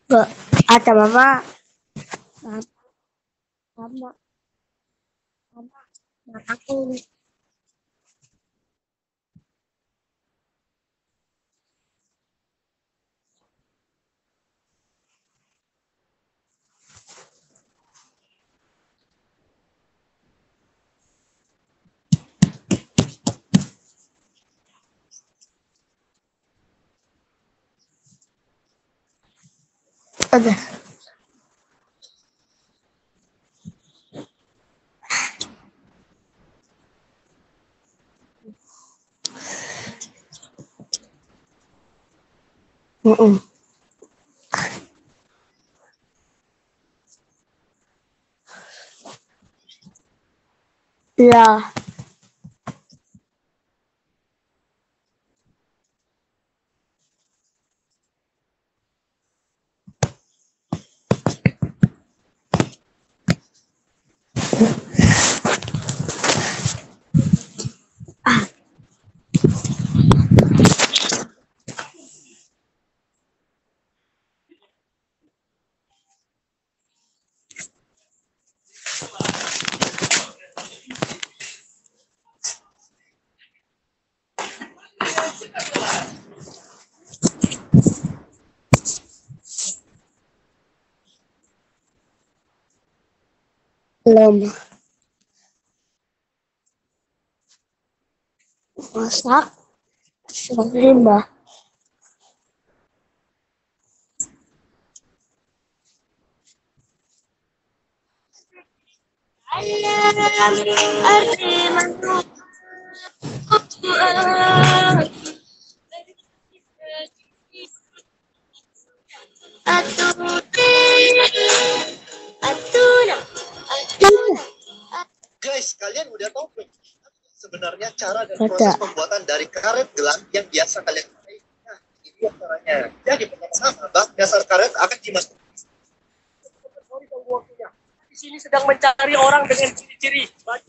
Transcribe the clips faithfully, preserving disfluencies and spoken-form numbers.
Gak ada mama. Mama. Mama. Mama. Aku. Ada. Mm -mm. Iya. Belum masak. Masih mbak. Guys, kalian udah tahu belum? Sebenarnya cara dan proses pembuatan dari karet gelang yang biasa kalian pakai. Nah, ini dia caranya. Jadi pertama-tama, bahan dasar karet akan dimasukkan. Di sini sedang mencari orang dengan ciri-ciri.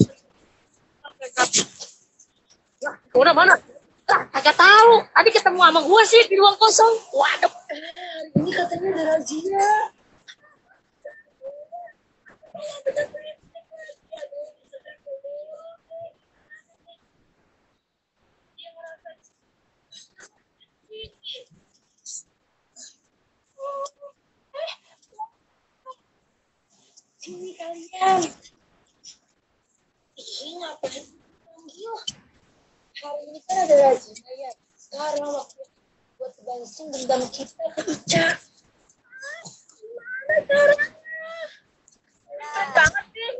Ya, udah mana? Lah, kagak tahu. Tadi ketemu sama gua sih di ruang kosong. Waduh, ini katanya ada razia. Sini kalian. Ini ngapain? Yuk. Hari ini kan ada razia ya. Sekarang waktu buat bansing dendam kita ke Ica. Gimana caranya? Keren banget sih.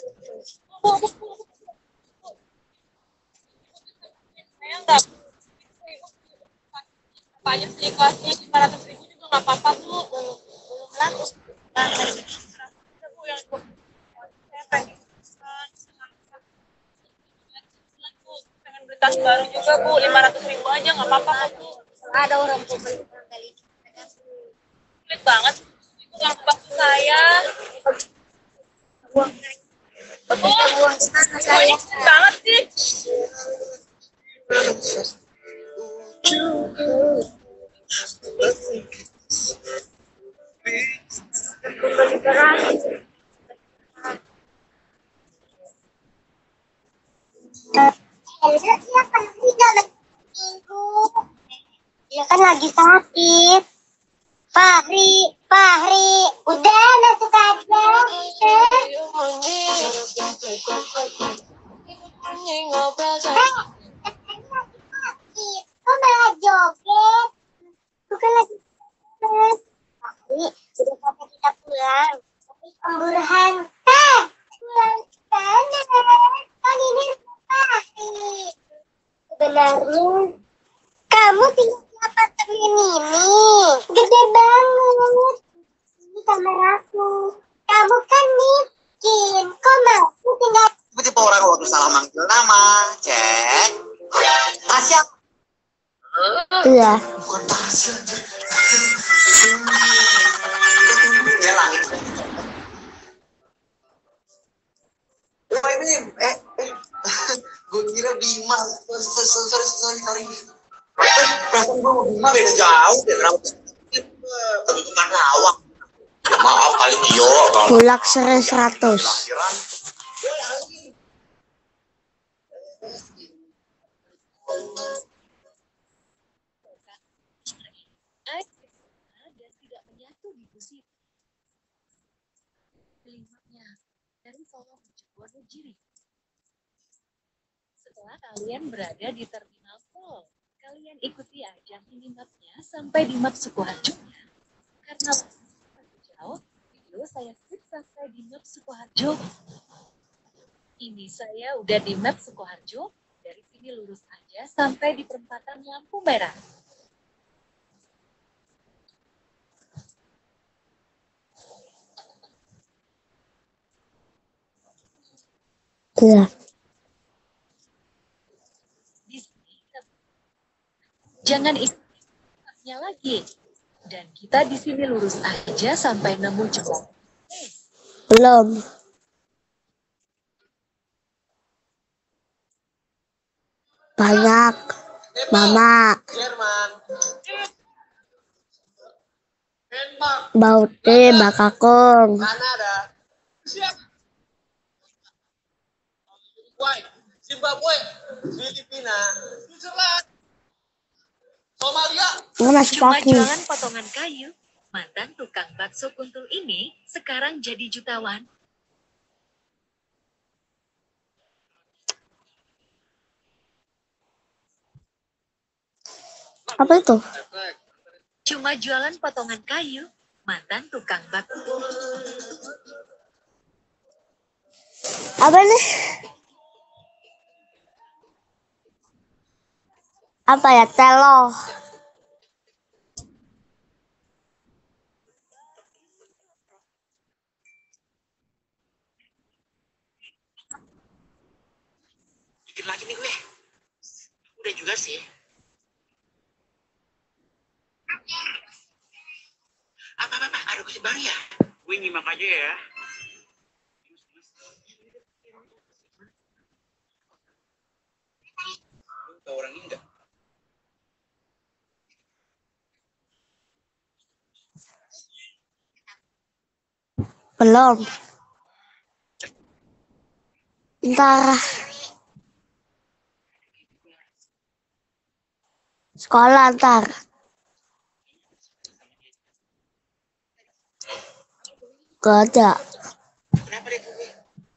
Saya nggak banyak sih kelasnya lima ratus ribu juga nggak apa-apa tuh. Belum belum laku. Yang saya pengen pengen beli tas baru juga bu, lima ratus ribu aja nggak apa-apa bu. Ada orang tuh beli kali sulit banget ibu nggak bantu saya. Uang oh, uang sana saya banget sih. Kembali keras. Dia kan tidak minggu. Dia kan lagi sakit. Fahri, Fahri, udah masuk aja. Kok malah joget? Bukan lagi sakit. Fahri, udah sampai kita pulang. Tapi Om Burhan, eh, pulang sana. Kan ini Fahri. Sebenarnya kamu tinggal di apartemen ini. Gede banget. Ini kamar aku. Kamu kan miskin. Kok mau tinggal? Tipe-tipe orang waktu salah manggil nama, cek. Tasya. Iya. Bukan Tasya. Ya langit. Oh ini, eh, eh. Gue kira Bima. Sorry, sorry, sorry, sorry. Perasaan gue mau Bima beda jauh deh. Kedudukan lawak. Ya maaf kali Tio. Bulak seri seratus. Dan tidak menyatu di gusi kelimanya dari Solo Wonogiri. Setelah kalian berada di terminal Tol, kalian ikuti ajang ini mapnya sampai di map Sukoharjo. Karena masih jauh, video saya skip sampai di map Sukoharjo. Ini saya udah di map Sukoharjo, dari sini lurus aja sampai di perempatan lampu merah. Iya. Di sini, jangan ikutnya lagi. Dan kita di sini lurus aja sampai nemu jembatan. Belum. Banyak. Mama. Jerman. Denmark. Baute bakakong. Kanada. Siap. Uruguay, Zimbabwe, Filipina, Switzerland, Somalia. Ini masih Cuma kaki. jualan potongan kayu, mantan tukang bakso kuntul ini sekarang jadi jutawan. Apa itu? Cuma jualan potongan kayu, mantan tukang bakso. Apa nih? Apa ya? Telo. Dikit lagi nih gue. Udah juga sih. Apa-apa, ada kursi baru ya? Gue nyimak aja ya. Lu tau orang ini enggak? Belum. Ntar. Sekolah ntar. Gak ada. Kenapa deh gue?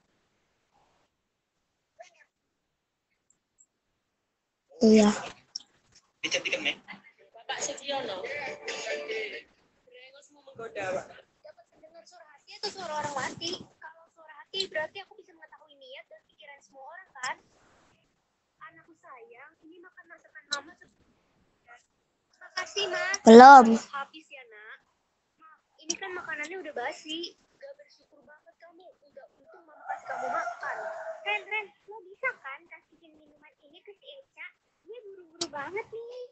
Iya. Dicantikan, men. Bapak Sugiono. Brengos mau menggoda, Pak. Dapat mendengar suara hati atau suara orang mati? Kalau suara hati berarti aku bisa mengetahui niat dan pikiran semua orang kan? Anakku sayang, ini makan masakan mama. Makasih mas. Belum. Habis ya nak. Ma, ini kan makanannya udah basi. Gak bersyukur banget kamu. Udah untung mama kasih kamu makan. Ren, Ren, lo bisa kan kasihin minuman ini ke si Eca? Dia buru-buru banget nih.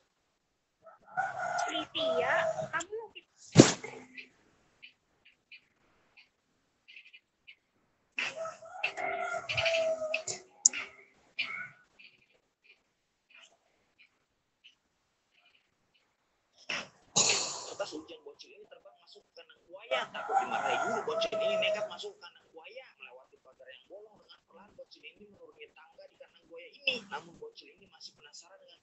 Pritia, kamu mau Atas hujan bocil ini terbang masuk ke kandang buaya. Takut dimarahi dulu, bocil ini nekat masuk ke kandang buaya. Melewati pagar yang bolong dengan pelan, bocil ini menuruni tangga di kandang buaya ini. Namun bocil ini masih penasaran dengan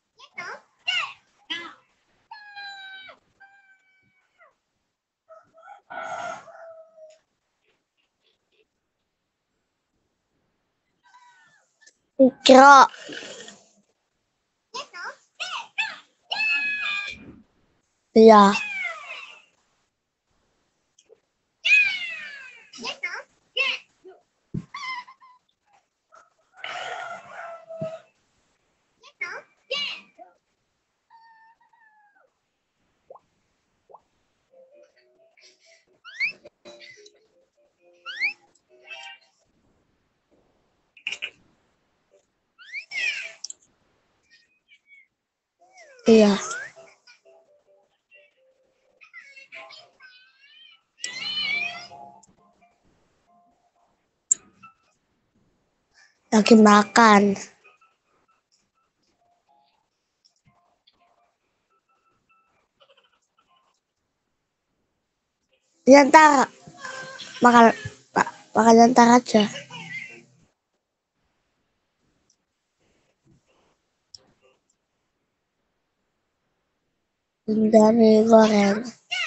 Ikro. Iya. Iya. Lagi makan. Diantara makan ma- makan diantara aja. Dari goreng.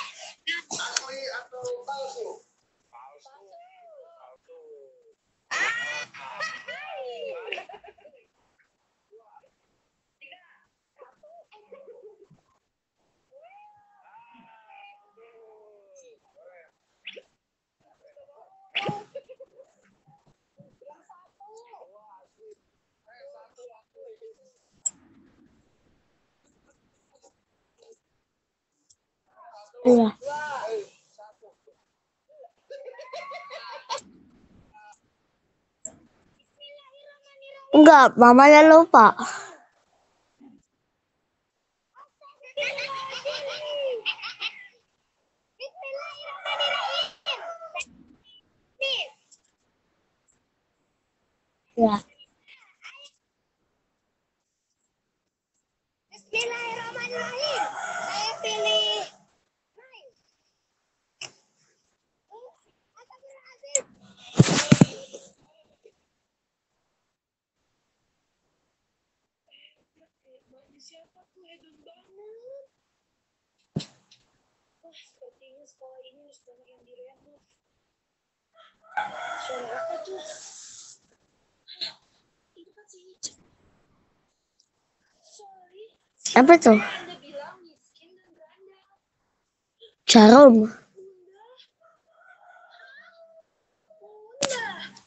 Iya. Enggak, mamanya lupa. Ya. Bismillahirrahmanirrahim. Saya pilih Siapa tuh hedon banget. Wah, sepertinya sekolah ini harus banyak yang direnov. Suara apa tuh? Itu kan si Ica. Sorry, Apa tuh? Anda bilang miskin dan berandal. Jarum. Bunda. Bunda.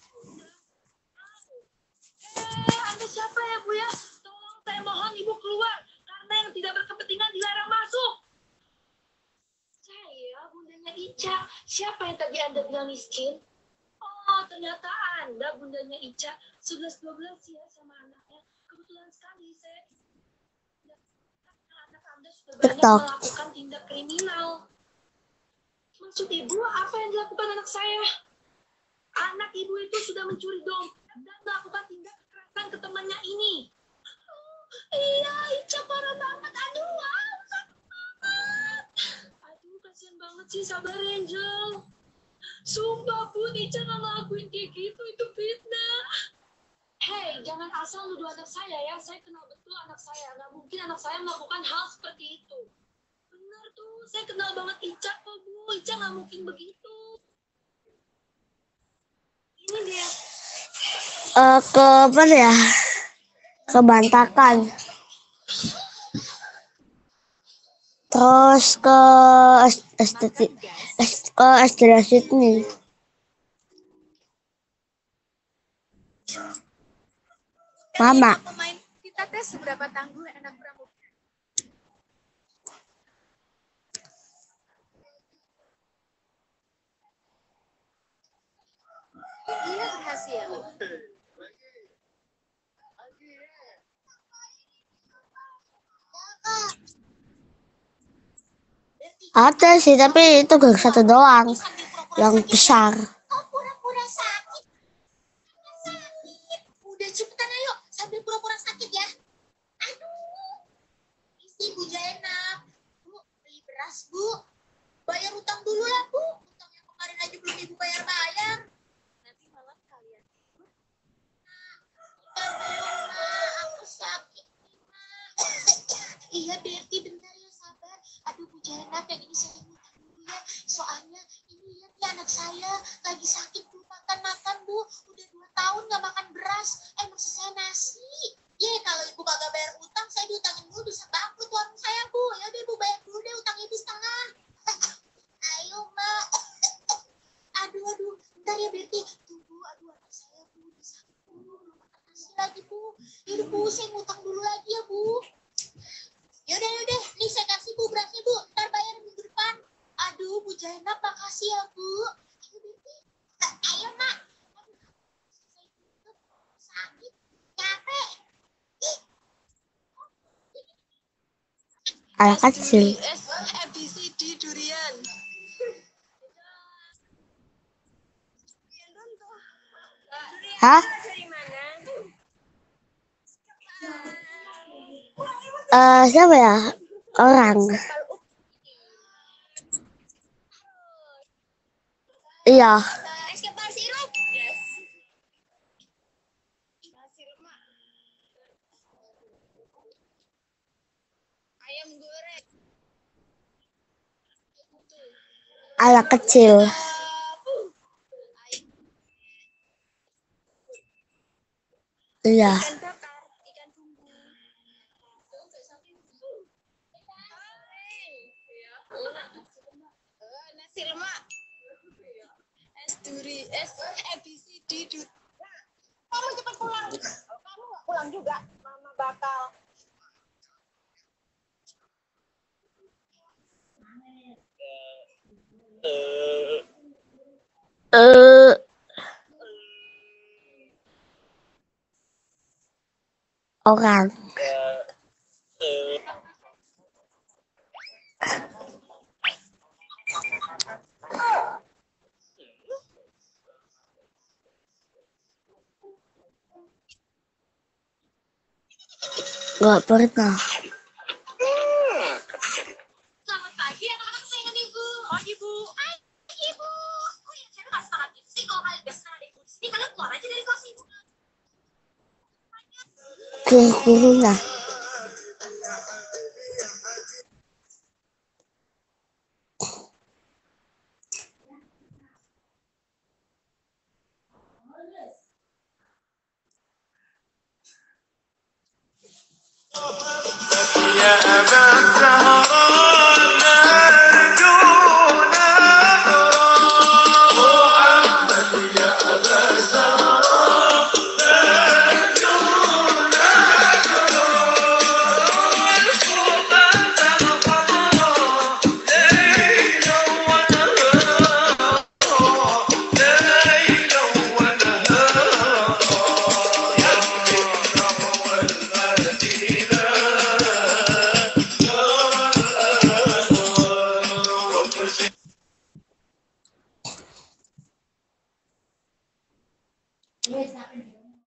Eh, Anda siapa ya, Bu ya? Tolong saya mohon Ibu keluar. Karena yang tidak berkepentingan dilarang masuk. Saya bundanya Ica. Siapa yang tadi Anda bilang miskin? Oh, ternyata Anda bundanya Ica. sebelas dua belas ya sama anaknya. Kebetulan sekali saya anak Anda sudah banyak Betul. melakukan tindak kriminal. Maksud Ibu apa yang dilakukan anak saya? Anak Ibu itu sudah mencuri dompet dan melakukan tindak kekerasan ke temannya ini. Oh, iya, Ica parah banget. Aduh, wow, sakit banget. Aduh, kasihan banget sih, sabar Angel. Sumpah pun Ica gak ngelakuin kayak gitu, itu fitnah. Hei, jangan asal nuduh anak saya ya. Saya kenal betul anak saya. Gak mungkin anak saya melakukan hal seperti itu. Benar tuh, saya kenal banget Ica kok, Bu. Ica gak mungkin begitu. Ini dia. Eh, ke mana ya? Ke Bantakan. Terus ke S- estetik S- ke S D Sydney. Mama. Pemain kita tes seberapa tangguh anak pramuka. Iya berhasil. Ada sih, tapi itu gang satu doang. Yang besar. oh pura-pura sakit. Sakit. Udah cepetan ayo sambil pura-pura sakit ya. Aduh. Isi Bu Jainab. Bu, beli beras, Bu. Bayar utang dulu lah, Bu. Utang yang kemarin aja belum Ibu bayar-bayar. Nanti malam kalian tidur. Bentar dulu, Mak. Aku sakit nih, Mak. Iya, Berti, bentar ya, sabar. Aduh, Bu Jainab, yang ini saya utang dulu ya. Soalnya ini lihat ya anak saya lagi sakit belum makan-makan, Bu. Udah dua tahun nggak makan beras. Eh, maksud saya nasi. Ye, kalau Ibu kagak bayar utang, saya diutangin dulu bisa bangkrut warung saya, Bu. Ya udah Ibu bayar dulu deh utang Ibu setengah. Ayo, Mak. Aduh, aduh. Bentar ya, Berti. Tunggu, aduh anak saya, Bu. Udah sakit, Bu. Belum makan nasi lagi, Bu. Yaudah, Bu. Saya ngutang dulu lagi ya, Bu. Yaudah, yaudah. Nih saya kasih, Bu, berasnya, Bu. Ntar bayar minggu depan. Aduh, Bu Jainab, makasih ya, Bu. Ayo, Berti. Ayo, Mak. Aduh, saya tutup. Sakit. Capek. Ih. Anak kecil. S, A, B, C, D, durian. Hah? Dari mana? Eh, siapa ya? Orang. Iya. Es kepal sirup. Yes. Nah, sirup mak. Ayam goreng. Anak kecil. Iya. Ikan bakar, ikan bumbu. Eh, nasi lemak. Es duri, es A B C D. Kamu cepat pulang. Kamu nggak pulang juga, mama bakal. Eh, orang. Gak pernah. Selamat pagi anak-anak kesayangan ibu. Pagi bu. Hai ibu. Oh ya saya nggak semangat itu sih kalau kalian nggak semangat ibu di sini kalian keluar aja dari kelas ibu. Guru-gurunya.